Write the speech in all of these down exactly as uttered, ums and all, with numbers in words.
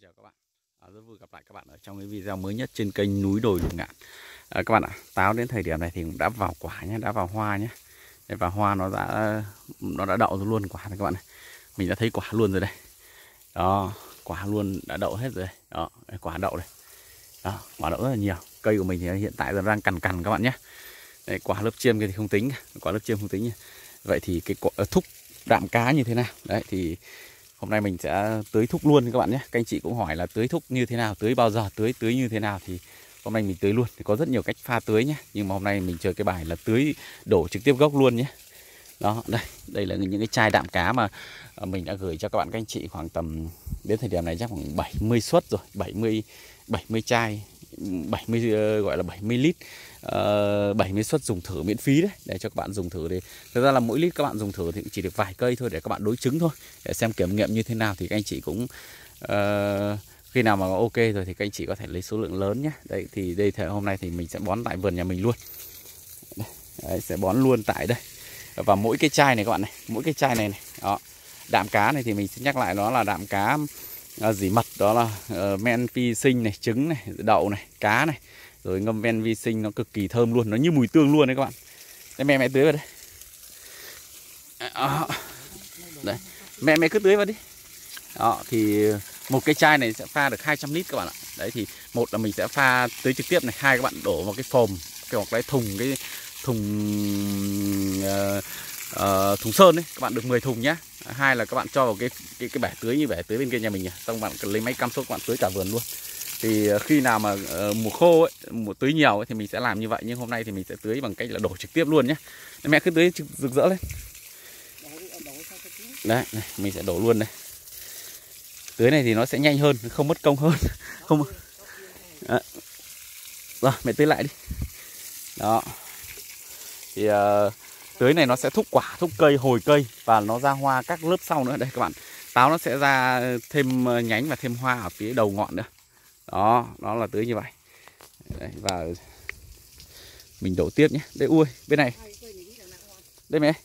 chào các bạn. À, rất vui gặp lại các bạn ở trong cái video mới nhất trên kênh Núi Đồi Lục Ngạn. À, các bạn ạ, táo đến thời điểm này thì cũng đã vào quả nhé, đã vào hoa nhé. Và hoa nó đã nó đã đậu luôn quả này các bạn này. Mình đã thấy quả luôn rồi đây. Đó, quả luôn đã đậu hết rồi. Đó, quả đậu đây. Đó, quả đậu rất là nhiều. Cây của mình thì hiện tại đang cằn cằn các bạn nhé. Đây, quả lớp chiêm thì không tính, quả lớp chiêm không tính. Vậy thì cái quả, thúc đạm cá như thế nào? Đấy thì hôm nay mình sẽ tưới thúc luôn các bạn nhé. Các anh chị cũng hỏi là tưới thúc như thế nào, tưới bao giờ, tưới tưới như thế nào thì hôm nay mình tưới luôn. Thì có rất nhiều cách pha tưới nhé. Nhưng mà hôm nay mình chơi cái bài là tưới đổ trực tiếp gốc luôn nhé. Đó, đây, đây là những cái chai đạm cá mà mình đã gửi cho các bạn các anh chị khoảng tầm đến thời điểm này chắc khoảng bảy mươi suất rồi, bảy mươi bảy mươi chai, bảy mươi gọi là bảy mươi lít. Uh, bảy mươi suất dùng thử miễn phí đấy, để cho các bạn dùng thử. Thì thực ra là mỗi lít các bạn dùng thử thì chỉ được vài cây thôi, để các bạn đối chứng thôi, để xem kiểm nghiệm như thế nào. Thì các anh chị cũng uh, khi nào mà ok rồi thì các anh chị có thể lấy số lượng lớn nhé. Đây thì đây thì hôm nay thì mình sẽ bón tại vườn nhà mình luôn. Đấy, sẽ bón luôn tại đây. Và mỗi cái chai này các bạn này, mỗi cái chai này này, đó, đạm cá này thì mình sẽ nhắc lại, đó là đạm cá uh, dỉ mật, đó là uh, men vi sinh này, trứng này, đậu này, cá này, rồi ngâm men vi sinh, nó cực kỳ thơm luôn, nó như mùi tương luôn đấy các bạn. Đây, mẹ mẹ tưới vào đây. Đó. Đấy, mẹ mẹ cứ tưới vào đi. Đó, thì một cái chai này sẽ pha được hai trăm lít các bạn ạ. Đấy thì một là mình sẽ pha tưới trực tiếp này, hai các bạn đổ vào cái phồm, cái hoặc cái thùng, cái thùng uh, uh, thùng sơn đấy, các bạn được mười thùng nhá. Hai là các bạn cho vào cái cái cái bể tưới như bể tưới bên kia nhà mình, xong bạn lấy máy cam số các bạn tưới cả vườn luôn. Thì khi nào mà uh, mùa khô ấy, mùa tưới nhiều ấy, thì mình sẽ làm như vậy, nhưng hôm nay thì mình sẽ tưới bằng cách là đổ trực tiếp luôn nhé. Mẹ cứ tưới rực rỡ lên. Đấy, này, mình sẽ đổ luôn đây. Tưới này thì nó sẽ nhanh hơn, không mất công hơn. Không. Đó. Rồi, mẹ tưới lại đi. Đó. Thì uh, tưới này nó sẽ thúc quả, thúc cây, hồi cây và nó ra hoa các lớp sau nữa. Đây các bạn, táo nó sẽ ra thêm nhánh và thêm hoa ở phía đầu ngọn nữa. Đó, nó là tưới như vậy. Đấy, và mình đổ tiếp nhé. Đây, ui, bên này. Đây mẹ.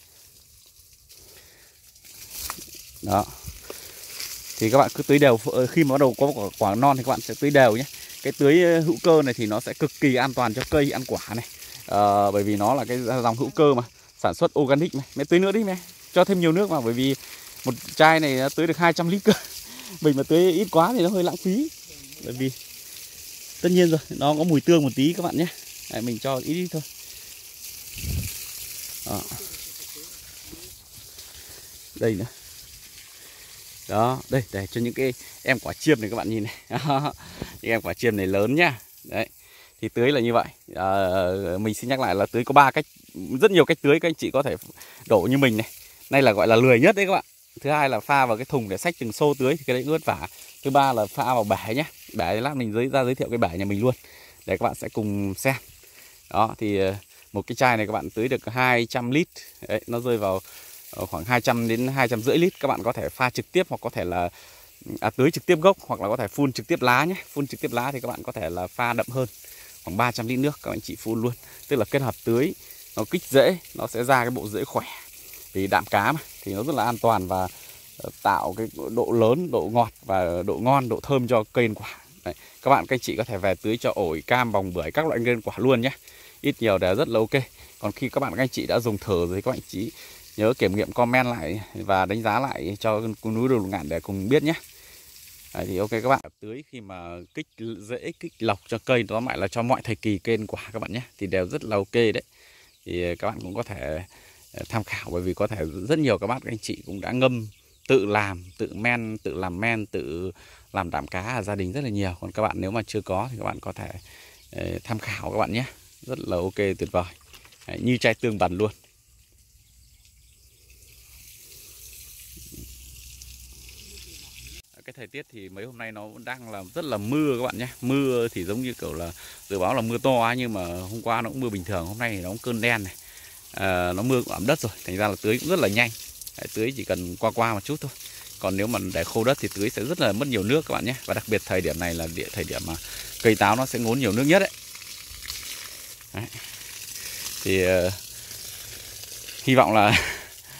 Đó. Thì các bạn cứ tưới đều, khi mà bắt đầu có quả, quả non thì các bạn sẽ tưới đều nhé. Cái tưới hữu cơ này thì nó sẽ cực kỳ an toàn cho cây ăn quả này. À, bởi vì nó là cái dòng hữu cơ mà, sản xuất organic này. Mẹ tưới nữa đi mẹ. Cho thêm nhiều nước vào, bởi vì một chai này tưới được hai trăm lít cơ. Mình mà tưới ít quá thì nó hơi lãng phí. Bởi vì tất nhiên rồi, nó có mùi tương một tí các bạn nhé. Đấy, mình cho ít ít thôi. Đó. Đây nữa. Đó, đây, để cho những cái em quả chiêm này các bạn nhìn này. Những em quả chiêm này lớn nhá. Đấy. Thì tưới là như vậy. À, mình xin nhắc lại là tưới có ba cách, rất nhiều cách tưới, các anh chị có thể đổ như mình này. Đây là gọi là lười nhất đấy các bạn. Thứ hai là pha vào cái thùng để xách từng xô tưới, thì cái đấy ướt vả. Thứ ba là pha vào bể nhé. Bể lát mình giới ra giới thiệu cái bể nhà mình luôn, để các bạn sẽ cùng xem. Đó, thì một cái chai này các bạn tưới được hai trăm lít. Đấy, nó rơi vào khoảng hai trăm đến hai trăm rưỡi lít. Các bạn có thể pha trực tiếp, hoặc có thể là à, tưới trực tiếp gốc, hoặc là có thể phun trực tiếp lá nhé. Phun trực tiếp lá thì các bạn có thể là pha đậm hơn, khoảng ba trăm lít nước các anh chị phun luôn. Tức là kết hợp tưới, nó kích rễ, nó sẽ ra cái bộ rễ khỏe. Vì đạm cá mà thì nó rất là an toàn và tạo cái độ lớn, độ ngọt và độ ngon, độ thơm cho cây ăn quả. Đấy, các bạn các anh chị có thể về tưới cho ổi, cam, bòng, bưởi, các loại cây ăn quả luôn nhé. Ít nhiều đều rất là ok. Còn khi các bạn các anh chị đã dùng thử rồi, các bạn chị nhớ kiểm nghiệm, comment lại và đánh giá lại cho Núi Đồi Lục Ngạn để cùng biết nhé. Đấy, thì ok các bạn, tưới khi mà kích rễ, kích lọc cho cây, tóm lại là cho mọi thời kỳ cây ăn quả các bạn nhé, thì đều rất là ok đấy. Thì các bạn cũng có thể tham khảo, bởi vì có thể rất nhiều các bác các anh chị cũng đã ngâm, tự làm, tự men, tự làm men, tự làm đạm cá ở gia đình rất là nhiều. Còn các bạn nếu mà chưa có thì các bạn có thể tham khảo các bạn nhé, rất là ok, tuyệt vời. Đấy, như chai tương bần luôn. Cái thời tiết thì mấy hôm nay nó đang là rất là mưa các bạn nhé. Mưa thì giống như kiểu là dự báo là mưa to, nhưng mà hôm qua nó cũng mưa bình thường, hôm nay thì nó cũng cơn đen này. À, nó mưa cũng ẩm đất rồi, thành ra là tưới cũng rất là nhanh. Đấy, tưới chỉ cần qua qua một chút thôi. Còn nếu mà để khô đất thì tưới sẽ rất là mất nhiều nước các bạn nhé. Và đặc biệt thời điểm này là địa thời điểm mà cây táo nó sẽ ngốn nhiều nước nhất đấy. Đấy. Thì uh, hy vọng là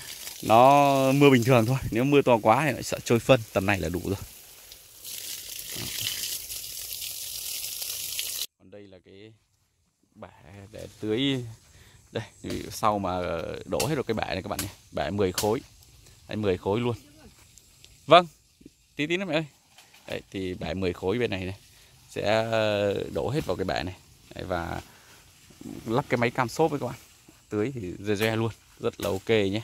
nó mưa bình thường thôi. Nếu mưa to quá thì nó sợ trôi phân. Tầm này là đủ rồi. là cái bể để tưới. Đây, sau mà đổ hết rồi cái bể này các bạn nhé, bể mười khối. Đấy, mười khối luôn. Vâng, tí tí nữa mẹ ơi. Đấy, thì bể mười khối bên này này sẽ đổ hết vào cái bể này. Đấy, và lắp cái máy cam xốp với các bạn. Tưới thì re re luôn, rất là ok nhé.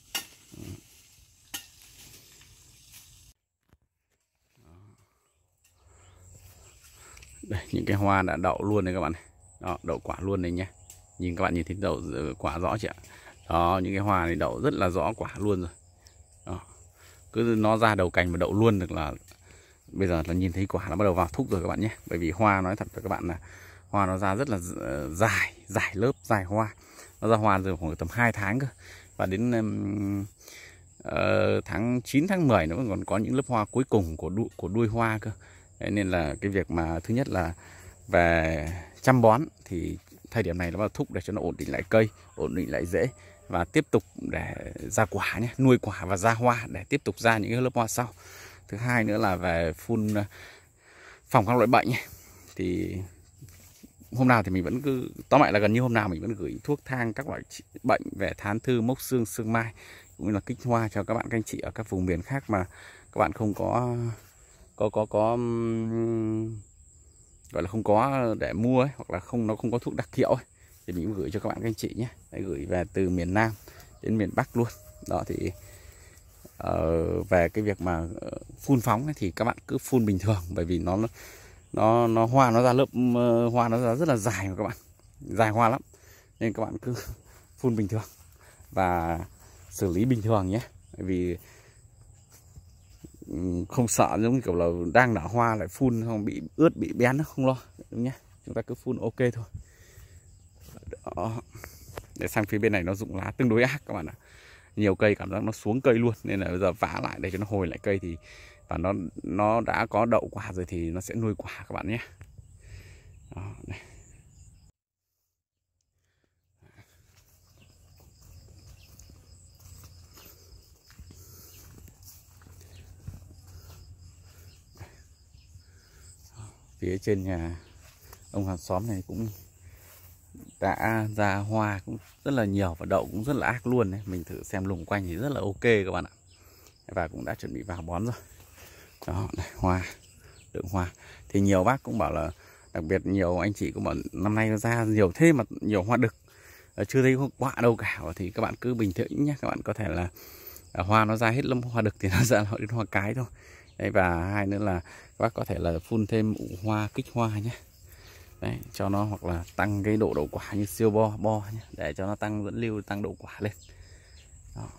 Đây, những cái hoa đã đậu luôn này các bạn này. Đó, đậu quả luôn này nhé. Nhìn các bạn nhìn thấy đậu quả rõ chưa ạ? Đó, những cái hoa này đậu rất là rõ quả luôn rồi. Đó. Cứ nó ra đầu cành mà đậu luôn được là bây giờ là nhìn thấy quả nó bắt đầu vào thúc rồi các bạn nhé. Bởi vì hoa nói thật với các bạn là hoa nó ra rất là dài, dài lớp, dài hoa. Nó ra hoa rồi khoảng tầm hai tháng cơ. Và đến um, uh, tháng chín, tháng mười nó còn có những lớp hoa cuối cùng của đuôi, của đuôi hoa cơ. Đấy, nên là cái việc mà thứ nhất là về chăm bón thì thời điểm này nó vào thúc để cho nó ổn định lại cây, ổn định lại rễ và tiếp tục để ra quả nhé, nuôi quả và ra hoa để tiếp tục ra những cái lớp hoa sau. Thứ hai nữa là về phun phòng các loại bệnh nhé. Thì hôm nào thì mình vẫn cứ tóm lại là gần như hôm nào mình vẫn gửi thuốc thang các loại bệnh về thán thư, mốc xương, xương mai cũng như là kích hoa cho các bạn các anh chị ở các vùng miền khác mà các bạn không có có có có gọi là không có để mua ấy, hoặc là không nó không có thuốc đặc hiệu ấy, thì mình cũng gửi cho các bạn các anh chị nhé. Đấy, gửi về từ miền Nam đến miền Bắc luôn. Đó thì uh, về cái việc mà phun phóng ấy, thì các bạn cứ phun bình thường, bởi vì nó nó nó hoa nó ra lớp uh, hoa nó ra rất là dài mà các bạn, dài hoa lắm, nên các bạn cứ phun bình thường và xử lý bình thường nhé. Bởi vì không sợ giống như kiểu là đang nở hoa lại phun không bị ướt bị bén, nó không lo, đúng nhé. Chúng ta cứ phun ok thôi. Đó. Để sang phía bên này nó rụng lá tương đối ác các bạn ạ. Nhiều cây cảm giác nó xuống cây luôn, nên là bây giờ vả lại để cho nó hồi lại cây thì và nó nó đã có đậu quả rồi thì nó sẽ nuôi quả các bạn nhé. Đó, này. Phía trên nhà ông hàng xóm này cũng đã ra hoa cũng rất là nhiều và đậu cũng rất là ác luôn đấy. Mình thử xem lùng quanh thì rất là ok các bạn ạ. Và cũng đã chuẩn bị vào bón rồi. Đó, này, hoa, lượng hoa. Thì nhiều bác cũng bảo là, đặc biệt nhiều anh chị cũng bảo năm nay nó ra nhiều thế mà nhiều hoa đực, chưa thấy quả đâu cả. Thì các bạn cứ bình tĩnh nhé. Các bạn có thể là hoa nó ra hết lâm hoa đực thì nó ra đến hoa cái thôi. Đấy, và hai nữa là các bác có thể là phun thêm ủ hoa, kích hoa nhé. Đấy, cho nó hoặc là tăng cái độ đậu quả như siêu bo bo nhé, để cho nó tăng dẫn lưu, tăng đậu quả lên. Đó.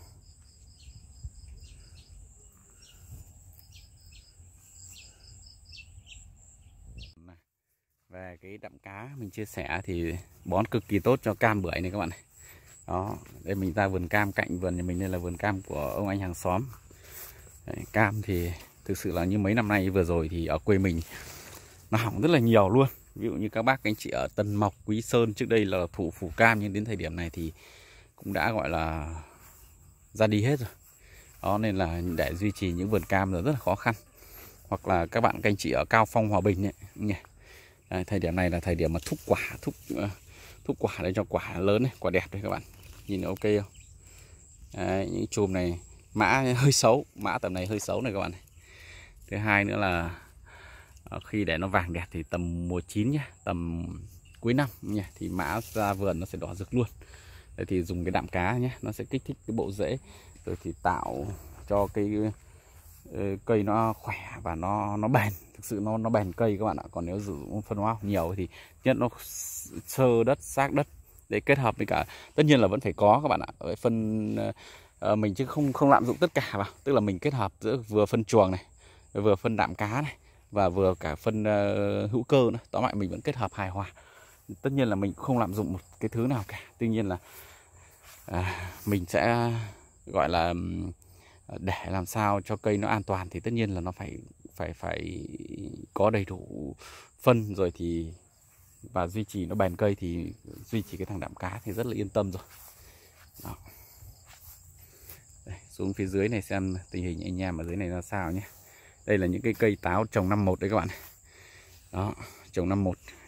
Về cái đạm cá mình chia sẻ thì bón cực kỳ tốt cho cam bưởi này các bạn này. Đó, đây mình ra vườn cam cạnh vườn nhà mình, đây là vườn cam của ông anh hàng xóm. Đấy, cam thì thực sự là như mấy năm nay vừa rồi thì ở quê mình nó hỏng rất là nhiều luôn. Ví dụ như các bác anh chị ở Tân Mộc, Quý Sơn trước đây là thủ phủ cam, nhưng đến thời điểm này thì cũng đã gọi là ra đi hết rồi. Đó, nên là để duy trì những vườn cam là rất là khó khăn. Hoặc là các bạn các anh chị ở Cao Phong, Hòa Bình ấy, nhỉ. Đấy, thời điểm này là thời điểm mà thúc quả, thúc thúc quả để cho quả lớn này, quả đẹp đấy các bạn. Nhìn ok không? Đấy, những chùm này mã hơi xấu, mã tầm này hơi xấu này các bạn này. Thứ hai nữa là khi để nó vàng đẹp thì tầm mùa chín nhé, tầm cuối năm nhé, thì mã ra vườn nó sẽ đỏ rực luôn. Đấy, thì dùng cái đạm cá nhé, nó sẽ kích thích cái bộ rễ, rồi thì tạo cho cái cây nó khỏe và nó nó bền. Thực sự nó nó bền cây các bạn ạ. Còn nếu sử dụng phân hóa học nhiều thì nhất nó sơ đất, xác đất để kết hợp với cả, tất nhiên là vẫn phải có các bạn ạ, ở phân uh, mình chứ không không lạm dụng tất cả vào, tức là mình kết hợp giữa vừa phân chuồng này, vừa phân đạm cá này, và vừa cả phân uh, hữu cơ nữa. Tóm lại mình vẫn kết hợp hài hòa. Tất nhiên là mình không lạm dụng một cái thứ nào cả. Tuy nhiên là à, mình sẽ gọi là để làm sao cho cây nó an toàn thì tất nhiên là nó phải phải phải có đầy đủ phân rồi thì và duy trì nó bền cây, thì duy trì cái thằng đạm cá thì rất là yên tâm rồi. Đó. Đây, xuống phía dưới này xem tình hình anh em ở dưới này ra sao nhé. Đây là những cái cây táo trồng năm một đấy các bạn. Đó, trồng năm một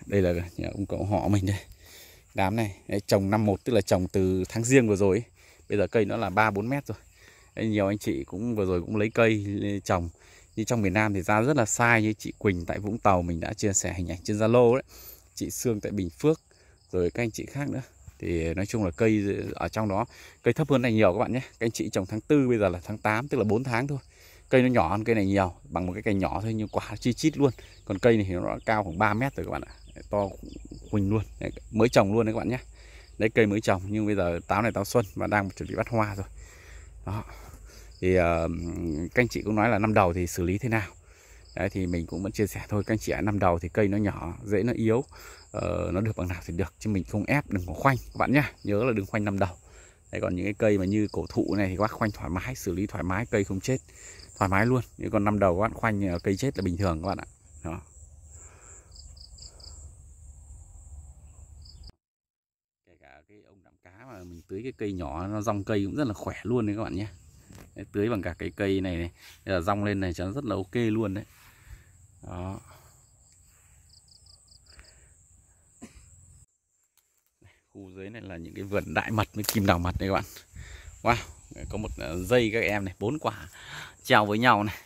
đây là nhà ông cậu họ mình đây. Đám này đấy, trồng năm một tức là trồng từ tháng giêng vừa rồi ấy. Bây giờ cây nó là ba bốn mét rồi. Đấy, nhiều anh chị cũng vừa rồi cũng lấy cây trồng. Như trong miền Nam thì ra rất là sai, như chị Quỳnh tại Vũng Tàu mình đã chia sẻ hình ảnh trên Zalo đấy. Chị Sương tại Bình Phước, rồi các anh chị khác nữa. Thì nói chung là cây ở trong đó cây thấp hơn này nhiều các bạn nhé. Các anh chị trồng tháng tư, bây giờ là tháng tám, tức là bốn tháng thôi. Cây nó nhỏ hơn cây này nhiều, bằng một cái cây nhỏ thôi nhưng quả chi chít luôn. Còn cây này thì nó đã cao khoảng ba mét rồi các bạn ạ. To Quỳnh luôn. Đấy, mới trồng luôn đấy các bạn nhé. Đấy, cây mới trồng nhưng bây giờ táo này táo xuân và đang chuẩn bị bắt hoa rồi. Đó. Thì uh, các anh chị cũng nói là năm đầu thì xử lý thế nào. Đấy, thì mình cũng vẫn chia sẻ thôi. Các anh chị ạ, năm đầu thì cây nó nhỏ, rễ nó yếu, uh, nó được bằng nào thì được, chứ mình không ép, đừng có khoanh các bạn nhé. Nhớ là đừng khoanh năm đầu. Đấy, còn những cái cây mà như cổ thụ này thì các bác khoanh thoải mái, xử lý thoải mái, cây không chết, thoải mái luôn. Nhưng còn năm đầu các bạn khoanh cây chết là bình thường các bạn ạ. Đó. Kể cả cái ông đạm cá mà mình tưới cái cây nhỏ, nó rong cây cũng rất là khỏe luôn đấy các bạn nhé. Đấy, tưới bằng cả cái cây này này, là rong lên này cho nó rất là ok luôn đấy. Đó. Khu dưới này là những cái vườn đại mật với kim đào mật đây các bạn. Wow, có một dây các em này, bốn quả treo với nhau này.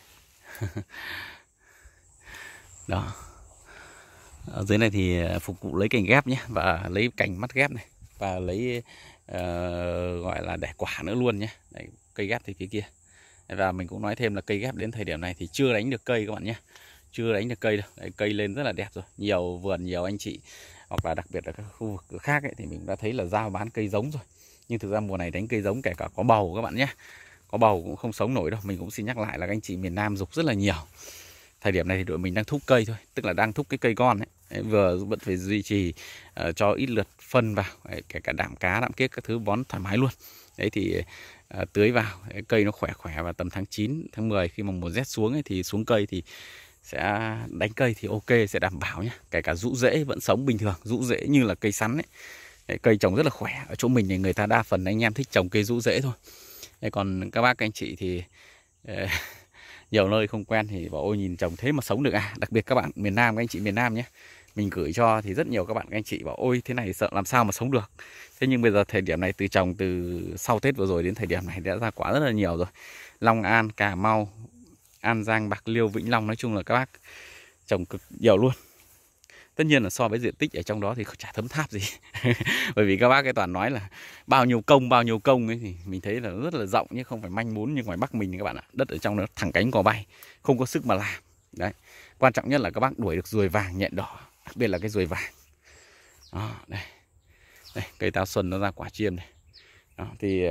Đó. Ở dưới này thì phục vụ lấy cành ghép nhé, và lấy cành mắt ghép này, và lấy uh, gọi là đẻ quả nữa luôn nhé. Đấy, cây ghép thì phía kia. Và mình cũng nói thêm là cây ghép đến thời điểm này thì chưa đánh được cây các bạn nhé. Chưa đánh được cây đâu. Đấy, cây lên rất là đẹp rồi. Nhiều vườn, nhiều anh chị, hoặc là đặc biệt là các khu vực khác ấy, thì mình đã thấy là giao bán cây giống rồi. Nhưng thực ra mùa này đánh cây giống kể cả có bầu các bạn nhé. Có bầu cũng không sống nổi đâu. Mình cũng xin nhắc lại là các anh chị miền Nam dục rất là nhiều. Thời điểm này thì đội mình đang thúc cây thôi, tức là đang thúc cái cây con ấy. Đấy, vừa vẫn phải duy trì uh, cho ít lượt phân vào. Đấy, kể cả đạm cá, đạm kiếc các thứ bón thoải mái luôn. Đấy thì uh, tưới vào, đấy, cây nó khỏe khỏe, và tầm tháng chín, tháng mười khi mà mùa rét xuống ấy, thì xuống cây thì sẽ đánh cây thì ok, sẽ đảm bảo nhé. Kể cả rũ rễ vẫn sống bình thường, rũ rễ như là cây sắn ấy. Đấy, cây trồng rất là khỏe. Ở chỗ mình thì người ta đa phần anh em thích trồng cây rũ rễ thôi. Đấy, còn các bác các anh chị thì uh, nhiều nơi không quen thì bảo ôi nhìn trồng thế mà sống được à. Đặc biệt các bạn miền Nam, các anh chị miền Nam nhé, mình gửi cho thì rất nhiều các bạn các anh chị bảo ôi thế này sợ làm sao mà sống được. Thế nhưng bây giờ thời điểm này, từ trồng từ sau Tết vừa rồi đến thời điểm này đã ra quả rất là nhiều rồi. Long An, Cà Mau, An Giang, Bạc Liêu, Vĩnh Long, nói chung là các bác trồng cực nhiều luôn. Tất nhiên là so với diện tích ở trong đó thì chả thấm tháp gì. Bởi vì các bác cái toàn nói là bao nhiêu công, bao nhiêu công ấy, thì mình thấy là rất là rộng, nhưng không phải manh mún như ngoài Bắc mình các bạn ạ. Đất ở trong nó thẳng cánh cò bay, không có sức mà làm. Đấy. Quan trọng nhất là các bác đuổi được ruồi vàng nhện đỏ, đặc biệt là cái ruồi vàng. Đó, đây. Đây, cây táo xuân nó ra quả chiêm này. Đó, thì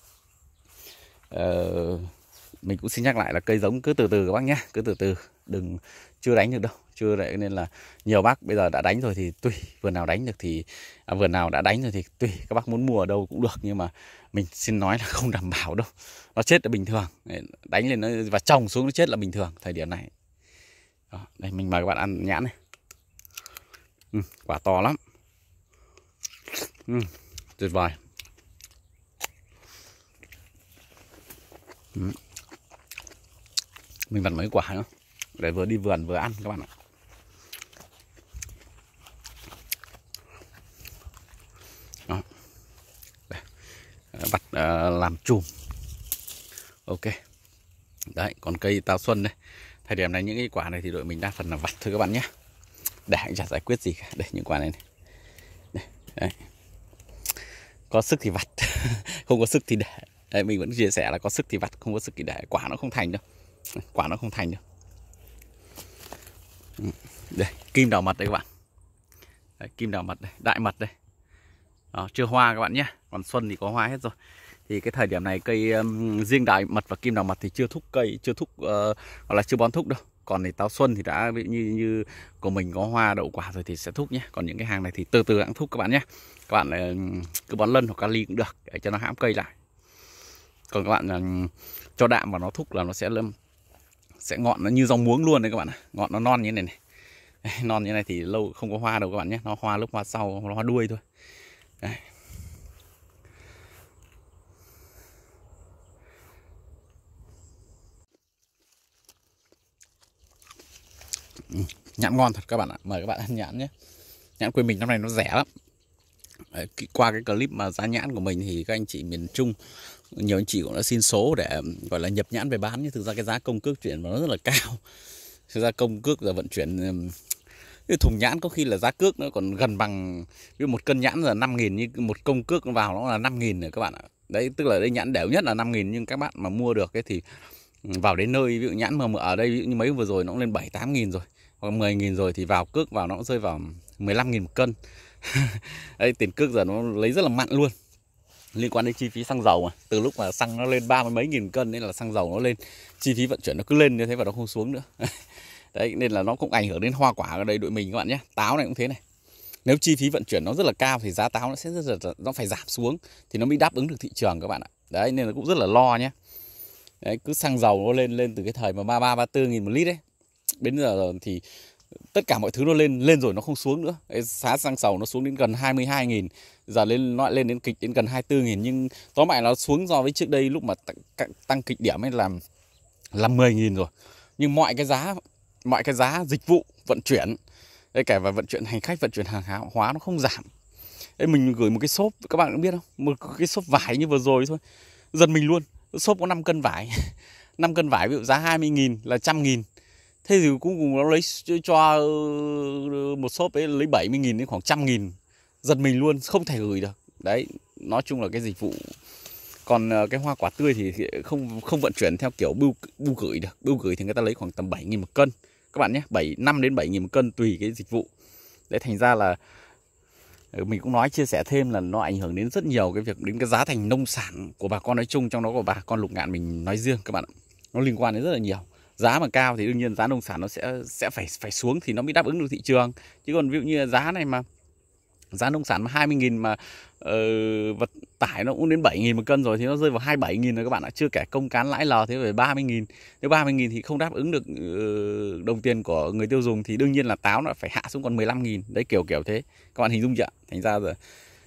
uh, mình cũng xin nhắc lại là cây giống cứ từ từ các bác nhé, cứ từ từ, đừng chưa đánh được đâu, chưa đấy, nên là nhiều bác bây giờ đã đánh rồi thì tùy, vườn nào đánh được thì à, vườn nào đã đánh rồi thì tùy các bác muốn mua ở đâu cũng được, nhưng mà mình xin nói là không đảm bảo đâu, nó chết là bình thường, đánh lên nó và trồng xuống nó chết là bình thường thời điểm này. Đó, đây mình mời các bạn ăn nhãn này. Ừ, quả to lắm. Ừ, tuyệt vời. Ừ. Mình vặt mấy quả nữa để vừa đi vườn vừa ăn các bạn ạ. Đó. Đây. Vặt uh, làm chùm. Ok. Đấy, còn cây táo xuân đây. Thời điểm này những cái quả này thì đội mình đa phần là vặt thôi các bạn nhé. Để chả giải quyết gì cả. Đây những quả này, này. Đây. Đấy. Có sức thì vặt, không có sức thì để. Đấy, mình vẫn chia sẻ là có sức thì vặt, không có sức thì để. Quả nó không thành đâu. Quả nó không thành đâu. Đây, kim đào mật đây các bạn. Đấy, kim đào mật đây, đại mật đây. Đó, chưa hoa các bạn nhé. Còn xuân thì có hoa hết rồi. Thì cái thời điểm này cây um, riêng đại mật và kim đào mật thì chưa thúc cây, chưa thúc uh, hoặc là chưa bón thúc đâu. Còn thì táo xuân thì đã như như của mình có hoa đậu quả rồi thì sẽ thúc nhé. Còn những cái hàng này thì từ từ hãng thúc các bạn nhé. Các bạn uh, cứ bón lân hoặc kali cũng được để cho nó hãm cây lại. Còn các bạn uh, cho đạm vào nó thúc là nó sẽ lâm sẽ ngọn nó như rau muống luôn đấy các bạn ạ. Ngọn nó non như này này. Non như này thì lâu không có hoa đâu các bạn nhé. Nó hoa lúc hoa sau, nó hoa đuôi thôi. Đây. Ừ, nhãn ngon thật các bạn ạ. Mời các bạn ăn nhãn nhé. Nhãn quê mình năm nay nó rẻ lắm. Đấy, qua cái clip mà giá nhãn của mình thì các anh chị miền Trung, nhiều anh chị cũng đã xin số để gọi là nhập nhãn về bán, nhưng thực ra cái giá công cước chuyển nó rất là cao. Thực ra công cước là vận chuyển cái thùng nhãn có khi là giá cước nó còn gần bằng, ví dụ một cân nhãn là năm nghìn, như một công cước nó vào nó là năm nghìn rồi các bạn ạ. Đấy, tức là đây nhãn đều nhất là năm nghìn, nhưng các bạn mà mua được cái thì vào đến nơi, ví dụ nhãn mà ở đây ví dụ như mấy vừa rồi nó cũng lên bảy tám nghìn rồi, hoặc mười nghìn rồi, thì vào cước vào nó cũng rơi vào mười lăm nghìn một cân. Đây, tiền cước giờ nó lấy rất là mặn luôn. Liên quan đến chi phí xăng dầu mà, từ lúc mà xăng nó lên ba mươi mấy nghìn cân nên là xăng dầu nó lên, chi phí vận chuyển nó cứ lên như thế và nó không xuống nữa. Đấy, nên là nó cũng ảnh hưởng đến hoa quả ở đây đội mình các bạn nhé. Táo này cũng thế này. Nếu chi phí vận chuyển nó rất là cao thì giá táo nó sẽ rất là, nó phải giảm xuống thì nó mới đáp ứng được thị trường các bạn ạ. Đấy, nên là cũng rất là lo nhé. Đấy, cứ xăng dầu nó lên lên từ cái thời mà ba mươi ba, ba mươi tư nghìn một lít đấy. Đến giờ thì tất cả mọi thứ nó lên lên rồi nó không xuống nữa. Cái giá xăng dầu nó xuống đến gần hai mươi hai nghìn, giờ lên nó lên đến kịch đến gần hai mươi tư nghìn, nhưng tóm lại nó xuống so với trước đây lúc mà tăng, tăng kịch điểm ấy là là mười nghìn rồi. Nhưng mọi cái giá mọi cái giá dịch vụ vận chuyển, đấy, cả và vận chuyển hành khách, vận chuyển hàng hóa nó không giảm. Đấy, mình gửi một cái xốp, các bạn cũng biết không, một cái xốp vải như vừa rồi thôi, giật mình luôn. Xốp có năm cân vải, năm cân vải ví dụ giá hai mươi nghìn là trăm nghìn. Thế thì cuối cùng nó lấy cho một xốp ấy lấy bảy mươi nghìn đến khoảng trăm nghìn. Giật mình luôn, không thể gửi được. Đấy, nói chung là cái dịch vụ. Còn cái hoa quả tươi thì không không vận chuyển theo kiểu bưu bưu gửi được. Bưu gửi thì người ta lấy khoảng tầm bảy nghìn một cân. Các bạn nhé, bảy năm đến bảy nghìn một cân tùy cái dịch vụ. Đấy, thành ra là mình cũng nói chia sẻ thêm là nó ảnh hưởng đến rất nhiều cái việc đến cái giá thành nông sản của bà con nói chung, trong đó của bà con Lục Ngạn mình nói riêng các bạn ạ. Nó liên quan đến rất là nhiều. Giá mà cao thì đương nhiên giá nông sản nó sẽ sẽ phải phải xuống thì nó mới đáp ứng được thị trường. Chứ còn ví dụ như là giá này mà giá nông sản mà hai mươi nghìn mà uh, vật tải nó cũng đến bảy nghìn một cân rồi thì nó rơi vào hai mươi bảy nghìn rồi các bạn ạ. Chưa kể công cán lãi lò thế phải ba mươi nghìn. Nếu ba mươi nghìn thì không đáp ứng được uh, đồng tiền của người tiêu dùng thì đương nhiên là táo nó phải hạ xuống còn mười lăm nghìn. Đấy, kiểu kiểu thế. Các bạn hình dung chưa? Thành ra rồi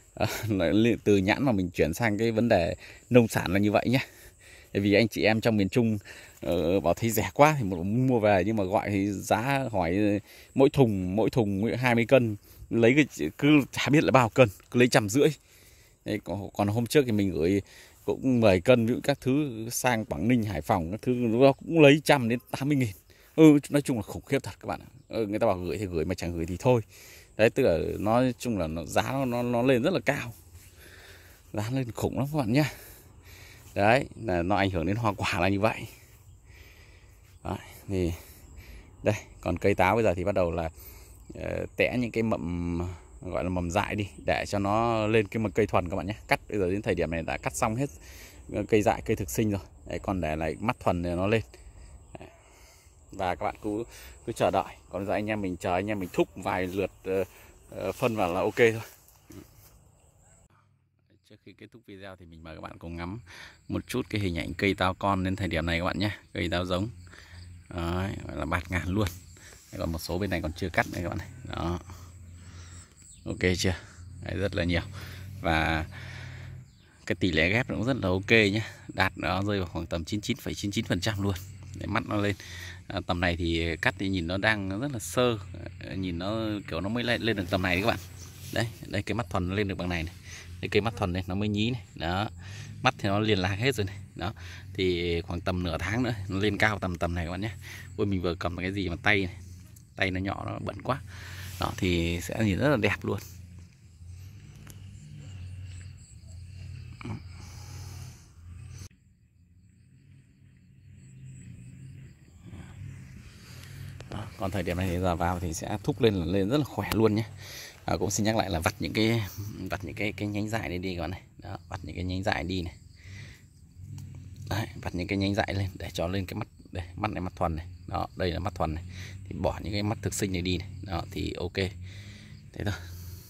uh, từ nhãn mà mình chuyển sang cái vấn đề nông sản là như vậy nhé. Vì anh chị em trong miền Trung uh, bảo thấy rẻ quá thì một mua về, nhưng mà gọi thì giá hỏi mỗi thùng mỗi thùng hai mươi cân, lấy cái cứ chả biết là bao cân, cứ lấy trăm rưỡi. Đấy, còn, còn hôm trước thì mình gửi cũng mười cân, ví dụ các thứ sang Quảng Ninh, Hải Phòng các thứ nó cũng lấy trăm đến tám mươi nghìn. Ừ, nói chung là khủng khiếp thật các bạn ạ. Ừ, người ta bảo gửi thì gửi mà chẳng gửi thì thôi. Đấy, tức là nói chung là nó, giá nó, nó nó lên rất là cao, giá lên khủng lắm các bạn nhá. Đấy, là nó ảnh hưởng đến hoa quả là như vậy. Đấy, thì đây, còn cây táo bây giờ thì bắt đầu là uh, tẽ những cái mầm gọi là mầm dại đi để cho nó lên cái mầm cây thuần các bạn nhé. Cắt bây giờ đến thời điểm này đã cắt xong hết cây dại, cây thực sinh rồi. Đấy, còn để lại mắt thuần để nó lên. Đấy. Và các bạn cứ cứ chờ đợi. Còn giờ anh em mình chờ anh em mình thúc vài lượt uh, uh, phân vào là ok thôi. Trước khi kết thúc video thì mình mời các bạn cùng ngắm một chút cái hình ảnh cây táo con đến thời điểm này các bạn nhé. Cây táo giống. Đấy, gọi là bạt ngàn luôn. Đấy, còn một số bên này còn chưa cắt này các bạn này. Đó. Ok chưa? Đấy, rất là nhiều. Và cái tỷ lệ ghép cũng rất là ok nhé. Đạt nó rơi vào khoảng tầm chín mươi chín phẩy chín mươi chín phần trăm luôn. Để mắt nó lên. À, tầm này thì cắt thì nhìn nó đang rất là sơ. Nhìn nó kiểu nó mới lên, lên được tầm này đấy các bạn. Đấy, đây cái mắt thuần nó lên được bằng này này. Đây cây mắt thuần này nó mới nhí này. Đó. Mắt thì nó liền lạc hết rồi này. Đó. Thì khoảng tầm nửa tháng nữa nó lên cao tầm tầm này các bạn nhé. Ôi, mình vừa cầm cái gì mà tay này. Tay nó nhỏ, nó bẩn quá. Đó thì sẽ nhìn rất là đẹp luôn. Đó, còn thời điểm này thì giờ vào thì sẽ thúc lên là lên rất là khỏe luôn nhé. À, cũng xin nhắc lại là vặt những cái vặt những cái cái nhánh dại này đi các bạn này. Đó, vặt những cái nhánh dại đi này. Đấy, vặt những cái nhánh dại lên để cho lên cái mắt đây, mắt này mắt thuần này. Đó, đây là mắt thuần này. Thì bỏ những cái mắt thực sinh này đi này. Đó thì ok. Thế thôi.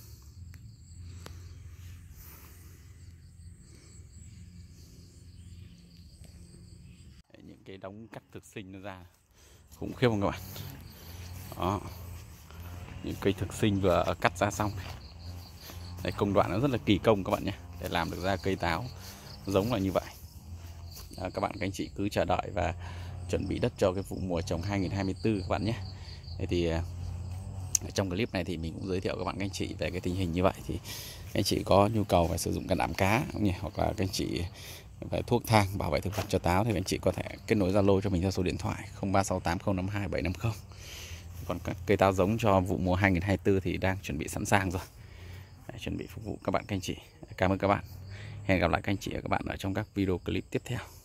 Đấy, những cái đống cắt thực sinh nó ra khủng khiếp không các bạn. Đó. Những cây thực sinh vừa cắt ra xong. Đấy, công đoạn nó rất là kỳ công các bạn nhé, để làm được ra cây táo giống là như vậy. Đó, các bạn các anh chị cứ chờ đợi và chuẩn bị đất cho cái vụ mùa trồng hai nghìn không trăm hai mươi tư các bạn nhé. Thế thì Trong clip này thì mình cũng giới thiệu các bạn các anh chị về cái tình hình như vậy, thì các anh chị có nhu cầu phải sử dụng cân đạm cá không nhỉ, hoặc là các anh chị về thuốc thang bảo vệ thực vật cho táo thì các anh chị có thể kết nối Zalo cho mình theo số điện thoại không ba sáu tám không năm hai bảy năm không. Còn các cây táo giống cho vụ mùa hai nghìn không trăm hai mươi tư thì đang chuẩn bị sẵn sàng rồi. Đấy, chuẩn bị phục vụ các bạn các anh chị. Cảm ơn các bạn. Hẹn gặp lại các anh chị và các bạn ở trong các video clip tiếp theo.